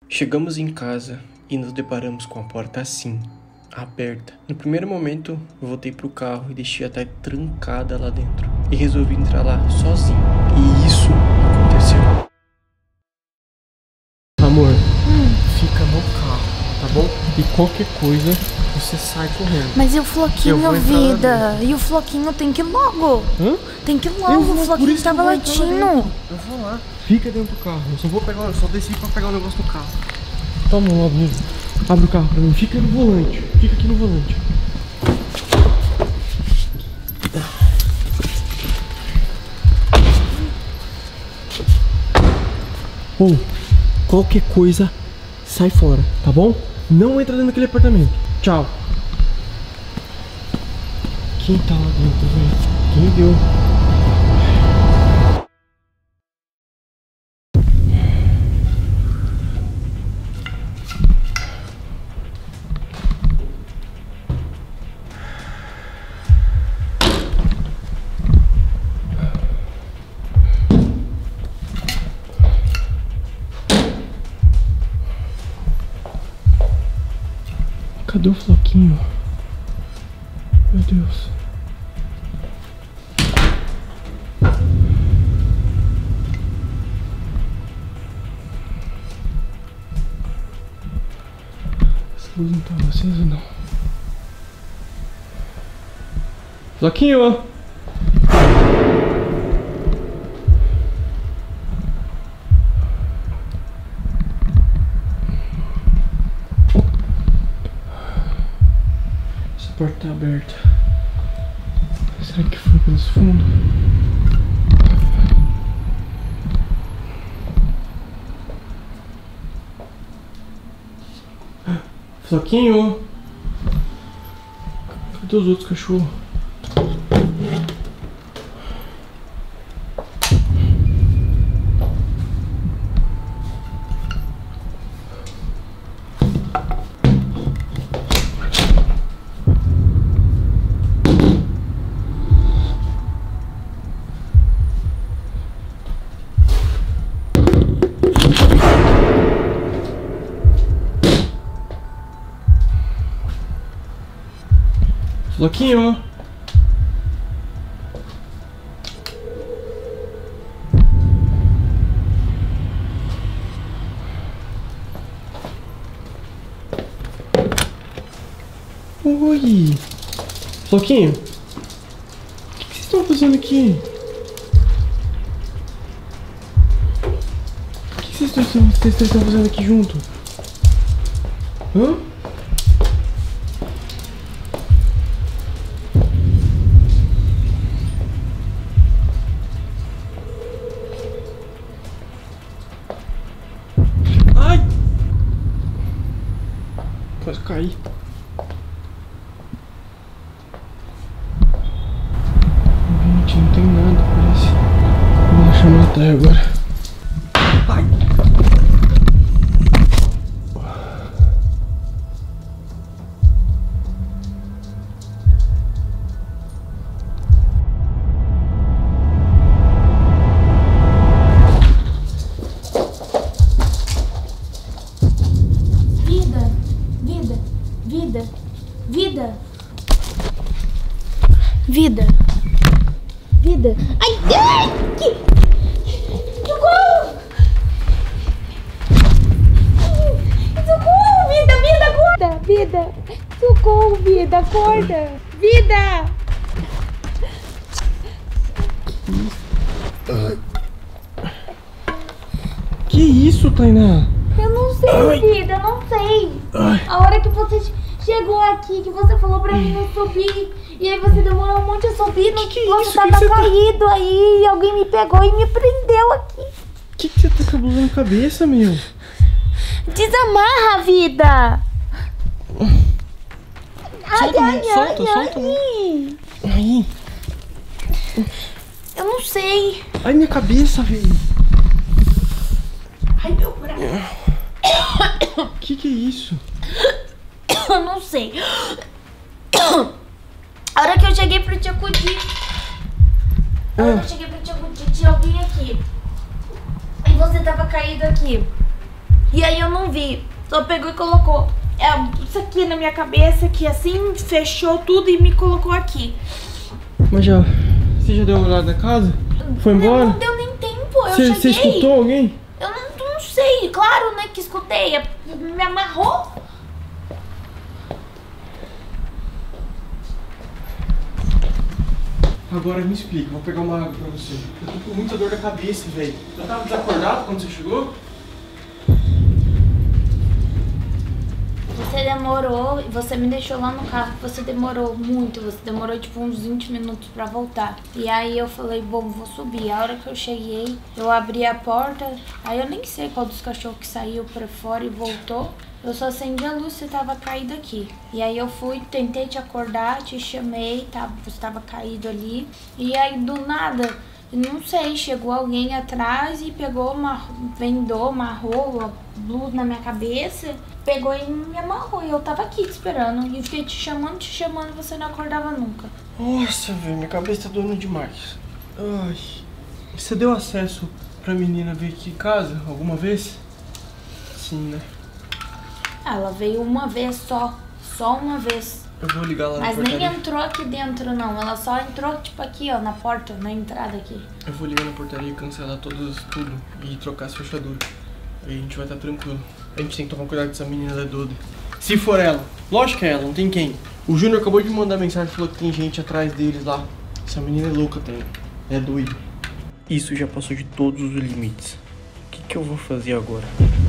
Chegamos em casa e nos deparamos com a porta assim, aberta. No primeiro momento, eu voltei pro carro e deixei a Thay trancada lá dentro. E resolvi entrar lá sozinho. E isso aconteceu. Amor, fica no carro, tá bom? E qualquer coisa, você sai correndo. Mas e o Floquinho, vida? E o Floquinho tem que ir logo. Hã? Tem que ir logo, o Floquinho tava latindo. Eu vou lá. Fica dentro do carro. Eu só desci pra pegar o negócio do carro. Toma logo, abre o carro pra mim. Fica no volante. Fica aqui no volante. Ou, qualquer coisa, sai fora, tá bom? Não entra dentro daquele apartamento. Tchau. Quem tá lá dentro, velho? Quem deu? Cadê o Floquinho? Meu Deus. Essa luz não estava acesa, não. Floquinho! Essa porta tá aberta. Será que foi pelos fundos? Floquinho! Cadê os outros cachorros? Floquinho! Oi! Floquinho! O que vocês estão fazendo aqui? O que vocês estão fazendo aqui junto? Hã? Quase caí. Gente, não tem nada, parece. Vou chamar a Thay agora. Ai. Vida. Ai, que... Socorro! Socorro, vida, acorda! Vida! Socorro, vida, acorda! Vida! Que isso, Tainá? Eu não sei, vida, eu não sei. A hora que você chegou aqui, que você falou pra mim não subir, e aí você demorou um monte a subir, você tava caído aí, e alguém me pegou e me prendeu aqui. Que você tá com a blusa na cabeça, meu? Desamarra, vida! Solta. Aí. Eu não sei. Ai, minha cabeça, velho. Ai, meu braço. Que é isso? Eu não sei. A hora que eu cheguei pro Tia Cudi, tinha alguém aqui. E você tava caído aqui. E aí eu não vi. Só pegou e colocou isso aqui na minha cabeça, aqui assim, fechou tudo e me colocou aqui. Mas você já deu uma olhada na casa? Foi embora? Não deu nem tempo, eu cheguei. Você escutou alguém? Eu não sei, claro, né, que escutei. Me amarrou. Agora me explica, vou pegar uma água pra você. Eu tô com muita dor da cabeça, velho. Eu tava desacordado quando você chegou? Você demorou, você me deixou lá no carro, você demorou muito, você demorou tipo uns 20 minutos pra voltar. E aí eu falei, bom, vou subir. A hora que eu cheguei, eu abri a porta, aí eu nem sei qual dos cachorros que saiu pra fora e voltou. Eu só acendi a luz, você tava caído aqui. E aí eu fui, tentei te acordar, te chamei, você tava caído ali. E aí do nada, não sei, chegou alguém atrás e pegou amarrou a luz na minha cabeça, pegou e me amarrou. E eu tava aqui te esperando. E fiquei te chamando, você não acordava nunca. Nossa, velho, minha cabeça tá doendo demais. Ai. Você deu acesso pra menina vir aqui em casa alguma vez? Sim, né? Ela veio uma vez só uma vez. Eu vou ligar lá na Mas portaria. nem entrou aqui dentro não, ela só entrou tipo aqui ó, na porta, na entrada aqui. Eu vou ligar na portaria e cancelar tudo e trocar as fechaduras. Aí a gente vai estar tranquilo. A gente tem que tomar cuidado com essa menina, ela é doida. Se for ela, lógico que é ela, não tem quem. O Júnior acabou de me mandar mensagem, falou que tem gente atrás deles lá. Essa menina é louca, é doida. Isso já passou de todos os limites. O que eu vou fazer agora?